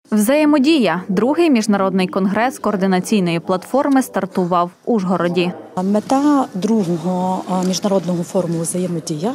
Взаємодія. Другий міжнародний конгрес координаційної платформи стартував в Ужгороді. Мета другого міжнародного форуму «Взаємодія»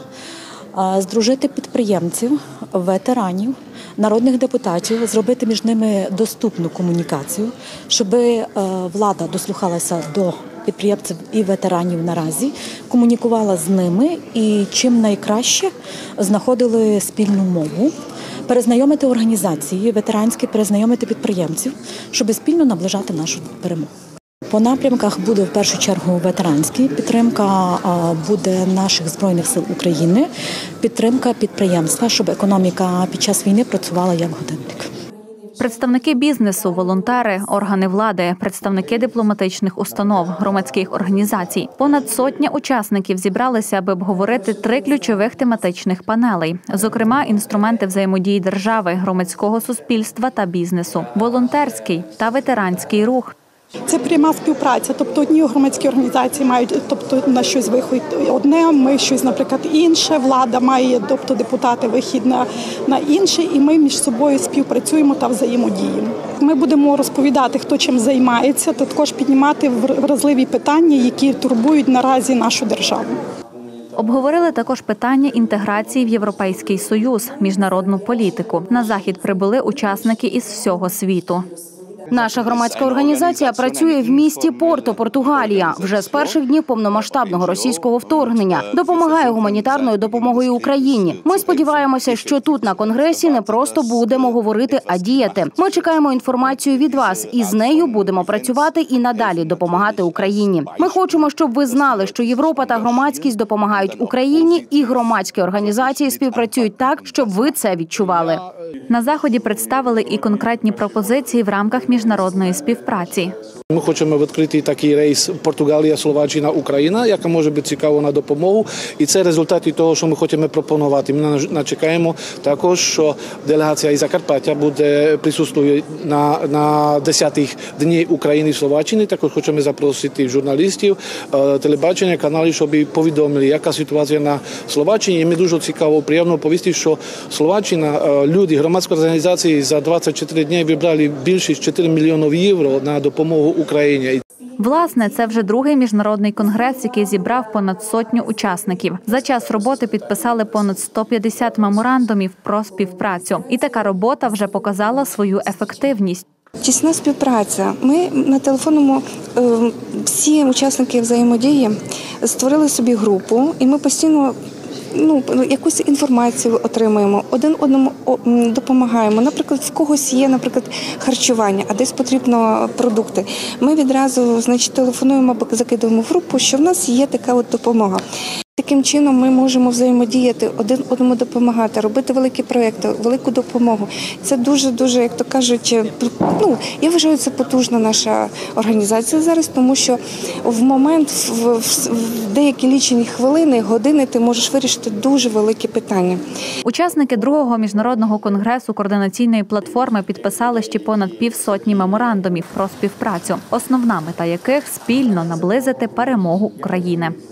– здружити підприємців, ветеранів, народних депутатів, зробити між ними доступну комунікацію, щоб влада дослухалася до підприємців і ветеранів наразі, комунікувала з ними і чим найкраще знаходили спільну мову, перезнайомити організації ветеранські, перезнайомити підприємців, щоб спільно наближати нашу перемогу. По напрямках буде в першу чергу ветеранський, підтримка буде наших Збройних сил України, підтримка підприємства, щоб економіка під час війни працювала як годинник. Представники бізнесу, волонтери, органи влади, представники дипломатичних установ, громадських організацій. Понад сотня учасників зібралися, аби обговорити 3 ключових тематичних панелей. Зокрема, інструменти взаємодії держави, громадського суспільства та бізнесу, волонтерський та ветеранський рух. Це пряма співпраця, тобто одні громадські організації мають, на щось вихід одне, ми щось, наприклад, інше, влада має, тобто депутати вихід на інше, і ми між собою співпрацюємо та взаємодіємо. Ми будемо розповідати, хто чим займається, та також піднімати вразливі питання, які турбують наразі нашу державу. Обговорили також питання інтеграції в Європейський Союз, міжнародну політику. На захід прибули учасники із всього світу. Наша громадська організація працює в місті Порто, Португалія. Вже з перших днів повномасштабного російського вторгнення. Допомагає гуманітарною допомогою Україні. Ми сподіваємося, що тут на Конгресі не просто будемо говорити, а діяти. Ми чекаємо інформацію від вас і з нею будемо працювати і надалі допомагати Україні. Ми хочемо, щоб ви знали, що Європа та громадськість допомагають Україні і громадські організації співпрацюють так, щоб ви це відчували. На заході представили і конкретні пропозиції в рамках міжнародної співпраці. Ми хочемо відкрити такий рейс Португалія, Словаччина, Україна, яка може бути цікава на допомогу. І це результати того, що ми хочемо пропонувати. Ми чекаємо також, що делегація із Закарпаття буде присутствує на 10-х днів України і Словаччини. Також хочемо запросити журналістів, телебачення, канали, щоб повідомили, яка ситуація на Словаччині. І ми дуже цікаво, приємно повісти, що Словаччина, люди, громадські організації за 24 дні вибрали більше 4 мільйонів євро на допомогу Україні. Власне, це вже другий міжнародний конгрес, який зібрав понад сотню учасників. За час роботи підписали понад 150 меморандумів про співпрацю. І така робота вже показала свою ефективність. Тісна співпраця. Ми на телефонному, всі учасники взаємодії створили собі групу, і ми постійно якусь інформацію отримуємо, один одному допомагаємо. Наприклад, в когось є, харчування, а десь потрібно продукти. Ми відразу, телефонуємо або закидуємо в групу, що в нас є така от допомога. Таким чином ми можемо взаємодіяти, один одному допомагати, робити великі проєкти, велику допомогу. Це дуже, як то кажуть, я вважаю, це потужна наша організація зараз, тому що в момент, в деякі лічені хвилини, години ти можеш вирішити дуже великі питання. Учасники другого міжнародного конгресу координаційної платформи підписали ще понад 500 меморандумів про співпрацю, основна мета яких – спільно наблизити перемогу України.